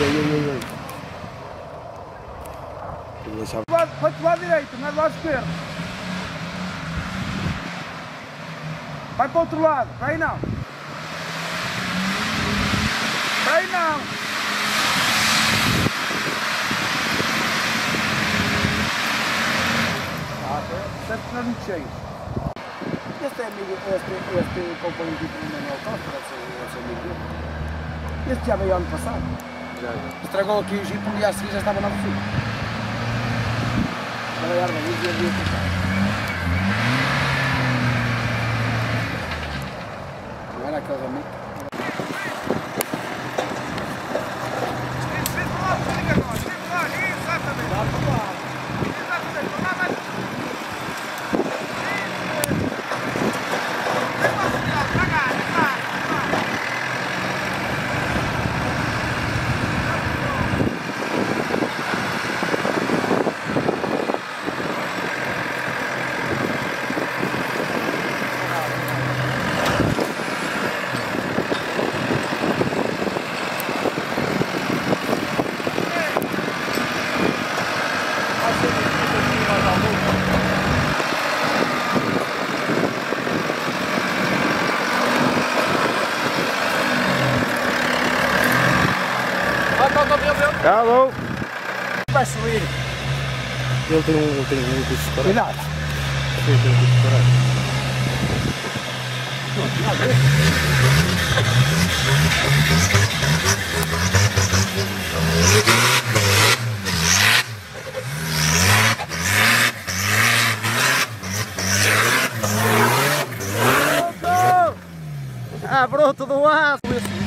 ai. Vai para o lado direito, não é do lado esquerdo. Vai para o outro lado, para aí não. Para aí não. Sempre que nós muito cheios. Este é amigo, este companheiro do Manuel Costa, esse amigo dele. Este já veio ano passado. Estragou aqui o jipe, um dia a seguir já estava na oficina. Trabalhar na luz e havia ficado. Não era aqueles amigos. Alô? Vai subir. Ele tem um curso separado. Cuidado. Tem um curso separado. Ah, broto do aço!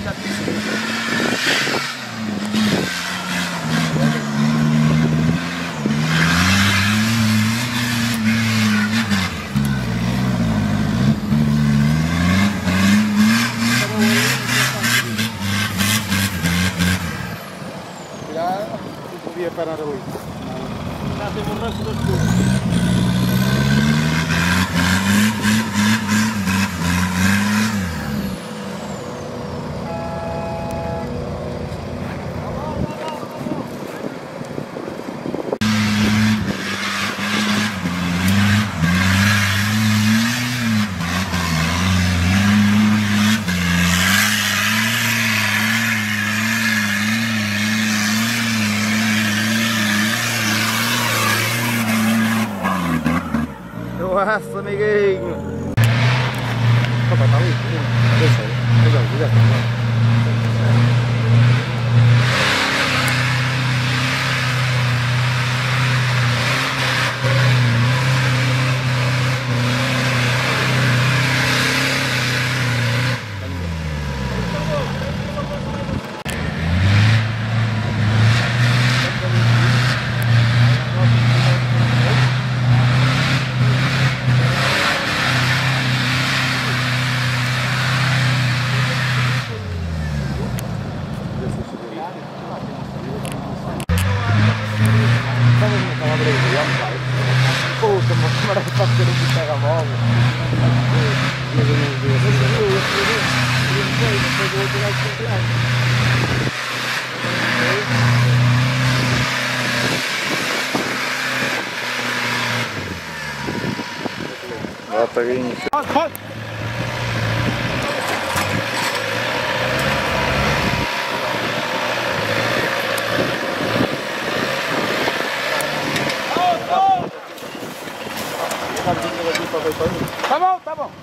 Não podia parar ali. Já tem um ranço das coisas. Nossa, amiguinho! Opa, está ali. Deixa aí. Já está. Puta, mas como era para ter um telemóvel? Mas eu não vi essa. Ó, peguinho. Tá bom, tá bom.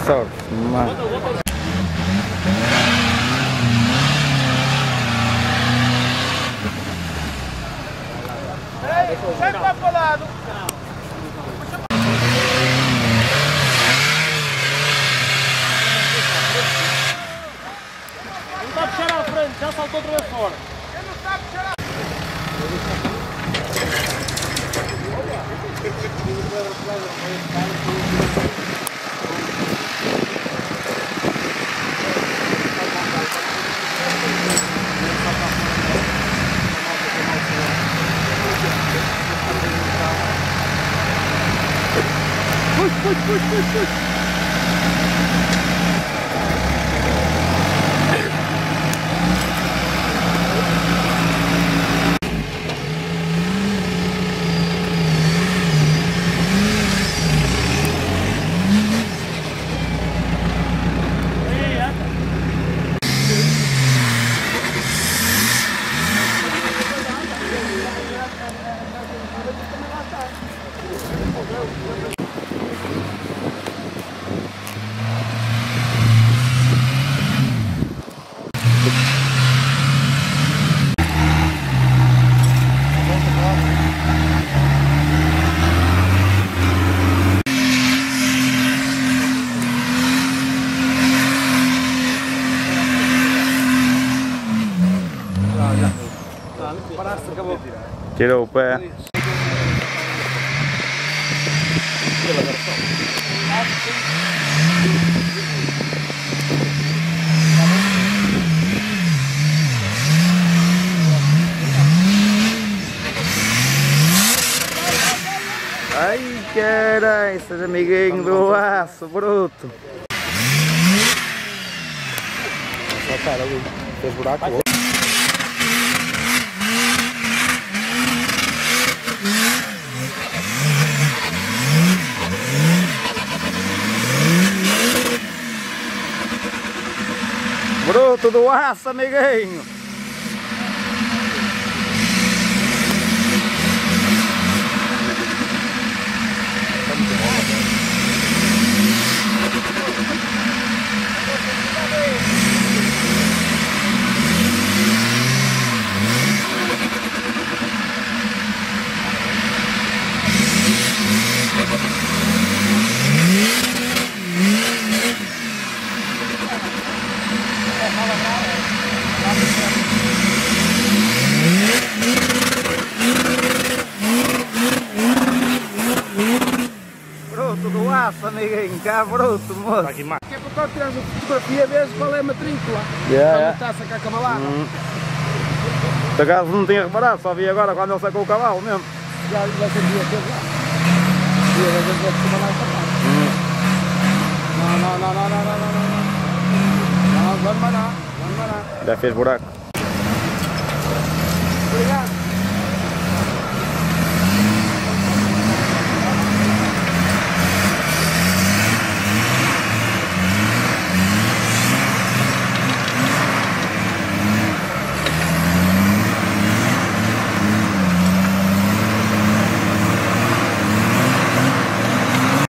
sorte, mas... Sempre lá para o lado. Ele está a puxar à frente, já saltou outra vez fora. Ele não está a puxar. Puxa. Paraste, acabou. Tirou o pé. Ai, carai, esses amiguinhos do aço bruto. Olha cara ali, fez buraco. Bruto do aço, amiguinho. Bruto do aço, amiguinho, cá bruto, moço. Que é para quando tiras a fotografia, vês qual é a matrícula. Yeah. Está a sacar cavalada. Por acaso não tinha reparado, só vi agora quando ele sacou o cavalo mesmo. Já sabia que teve lá. E às vezes vai tomar lá esta parte. Não, vamos lá. Já fez buraco.